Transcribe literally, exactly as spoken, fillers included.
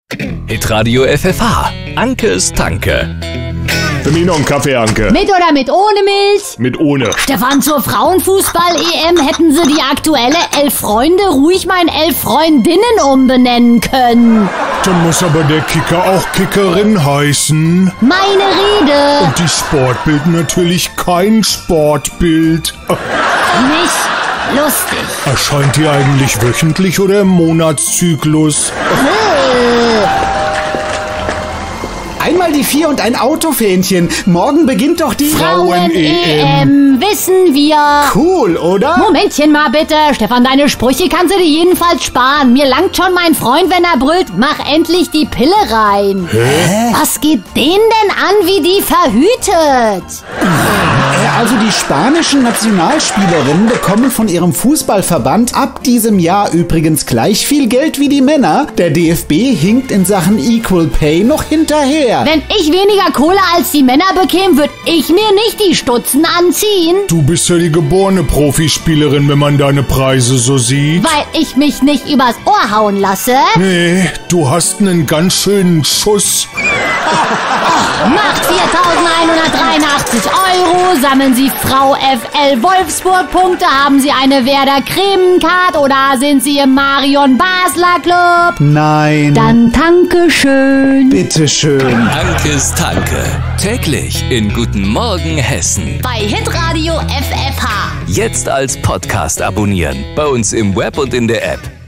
Hitradio F F H. Ankes Tanke. Für mich noch einen Kaffee, Anke. Mit oder mit ohne Milch? Mit ohne. Stefan, zur Frauenfußball-E M hätten sie die aktuelle Elf Freunde ruhig mal in Elf Freundinnen umbenennen können. Dann muss aber der Kicker auch Kickerin heißen. Meine Rede. Und die Sportbild natürlich kein Sportbild. Nicht lustig. Erscheint die eigentlich wöchentlich oder im Monatszyklus? Einmal die Vier und ein Autofähnchen. Morgen beginnt doch die Frauen-E M, wissen wir. Cool, oder? Momentchen mal bitte. Stefan, deine Sprüche kannst du dir jedenfalls sparen. Mir langt schon mein Freund, wenn er brüllt, mach endlich die Pille rein. Hä? Was geht denen denn an, wie die verhütet? Also die spanischen Nationalspielerinnen bekommen von ihrem Fußballverband ab diesem Jahr übrigens gleich viel Geld wie die Männer. Der D F B hinkt in Sachen Equal Pay noch hinterher. Wenn ich weniger Kohle als die Männer bekäme, würde ich mir nicht die Stutzen anziehen. Du bist ja die geborene Profispielerin, wenn man deine Preise so sieht. Weil ich mich nicht übers Ohr hauen lasse. Nee, du hast einen ganz schönen Schuss. Macht viertausendeinhundertdreiundachtzig Euro, sammeln Sie Frau F L Wolfsburg Punkte, haben Sie eine Werder Cremencard oder sind Sie im Marion Basler Club? Nein. Dann danke schön. Bitteschön. Ankes Tanke. Täglich in Guten Morgen Hessen. Bei Hitradio F F H. Jetzt als Podcast abonnieren. Bei uns im Web und in der App.